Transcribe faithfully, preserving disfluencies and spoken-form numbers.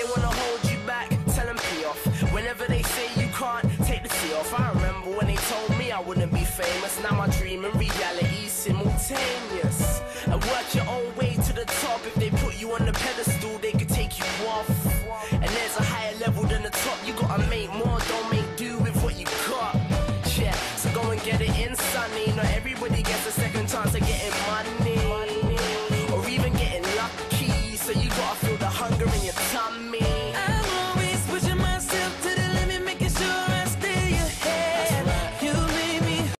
wanna hold you back, tell them pee off. Whenever they say you can't, take the tea off. I remember when they told me I wouldn't be famous. Now my dream and reality simultaneous. And work your own way to the top. If they put you on the pedestal, they could take you off. And there's a higher level than the top. You gotta make more, don't make do with what you got. Yeah, so go and get it in, sonny. Not everybody gets a second chance of getting money, or even getting lucky. So you gotta feel the hunger in your tongue.